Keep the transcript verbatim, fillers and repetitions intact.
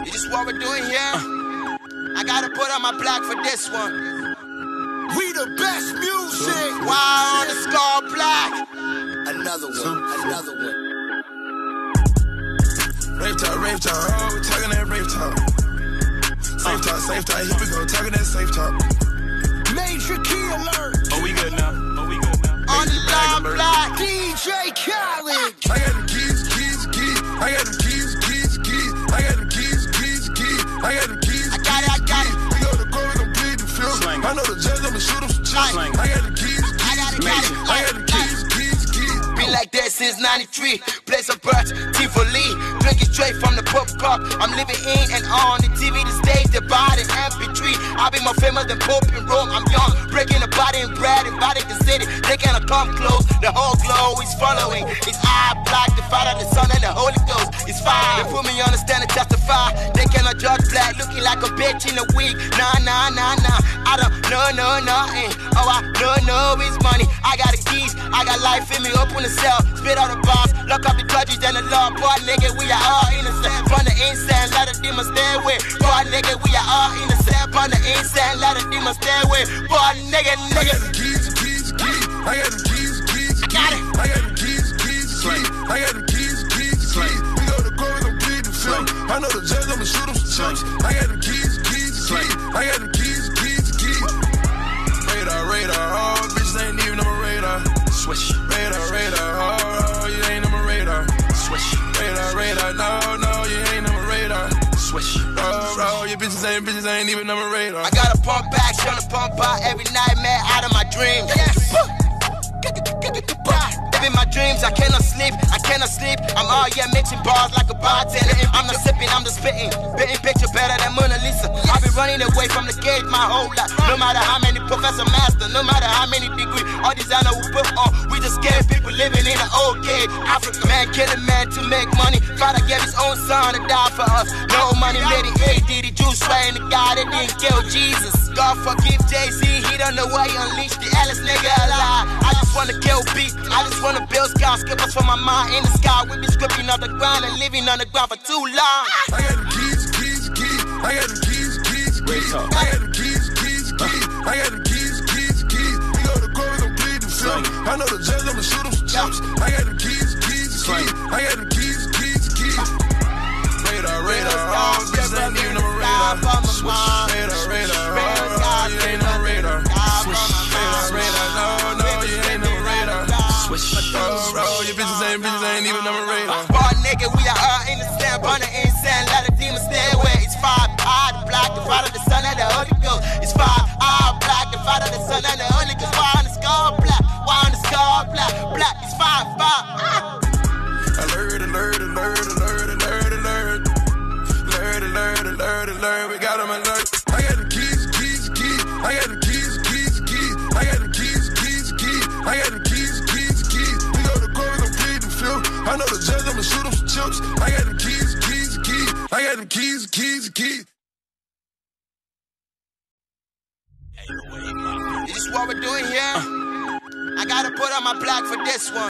This is what we're doing here. I gotta put on my black for this one. We the best music. Why on the skull black? Another one, another one. Rave talk, rave talk, oh, we talking that rave talk. Safe talk, safe talk, here we go, talking that safe talk. Major key alert. Oh, we good now, oh, we good now. On the line black. D J Khaled. I got the keys, keys, keys. I got the keys, keys, keys. I got the keys, keys, keys. I got the keys, I got it, I got it. We go to court, we gon' plead the field. I know the judge, I'ma shoot him some chips. Slang. I got the keys, keys, I got it, got it. I got the keys, keys, keys. Been like that since ninety-three. Place of birth, Tivoli. Drinking straight from the pop cup. I'm living in and on the T V, the stage, the body, M P three. I be more famous than Pope in Rome. I'm young, breaking the body and bread, inviting the city. They cannot come close. The whole globe is following. It's I black, the Father, the Son, and the Holy Ghost. It's fire. They put me on the stand and testify. They cannot judge black, looking like a bitch in a wig. Nah, nah, nah, nah. I don't know, no, nothing. Oh, I know, no, it's money. I got the keys, I got life in me. Open the cell, spit out the box, lock up the judges and the law. Boy, nigga, we are all innocent. From the inside, let the demons stay away. Boy, nigga, we are all innocent. From the inside, let the demons stay away. Boy, nigga, I nigga. got the keys, keys, keys. I got the keys, keys, keys. I got it. I got the keys, keys, keys. I got the keys, keys, keys. We go to court, we gon' plead the field. I know the judge, I'ma shoot him some chips. I got the keys, keys, keys. I got the keys, keys, keys. Radar, radar, oh, bitches ain't even on my radar. Swish. Radar, radar, oh, you ain't on my radar. Swish. Radar, radar, no, no, you ain't on my radar. Swish. Oh, oh, your bitches ain't, bitches ain't even on my radar. I gotta pump back, tryna pump out every nightmare out of my dreams. Yes. In my dreams, I cannot sleep, I cannot sleep. I'm all yeah mixing bars like a bartender. I'm not sipping, I'm just spitting. Spitting picture better than Mona Lisa. I've been running away from the gate my whole life. No matter how many professor master, no matter how many degrees, all designer we put on. We just scared people living in an old cage. Africa man killing man to make money. Father gave his own son to die for us. No money made it A D. The Jews swearing to God they didn't kill Jesus. God forgive Jay-Z, he don't know why he unleashed the Alice nigga alive. I just wanna kill beat, I just wanna build skyscrapers for my mind in the sky. We've been scripting on the ground and living on the ground for too long. I got the keys, keys, keys. I got the keys, keys, keys. I got the keys, keys, keys. I got the keys, keys, keys. We go to court, we gon' plead the field. I know the judge, I'ma shoot him some chips. I got the keys, keys, keys. I got the keys, keys, keys. Radar, radar, oh, bitches ain't even on my radar. Swish. Radar, radar, oh, you ain't on my radar. Swish. Radar, radar, no, no, you ain't on my radar. Swish. Oh, oh, your bitches ain't, bitches ain't even on my radar. Boy, nigga, we are all innocent, born the insane, let the demons stay away. It's five, I, the black, the Father, the Son, and the Holy Ghost. It's five, I, black, the Father, the Son, and the Holy Ghost. Why on the skull black? Why on the skull black? Black, it's five, five. Ah. Alert, alert, alert, alert, alert, alert. Alert, alert, alert, alert. We got them alert. I got the keys, keys, keys. I got the keys, keys, keys. I got the keys, keys, keys. I got the keys, keys, keys. We go to court, we gon' plead the field. I know the judge, I'ma shoot him some chips. I got the keys, keys, keys. I got the keys, keys, keys. This is what we're doing here. I gotta put on my black for this one.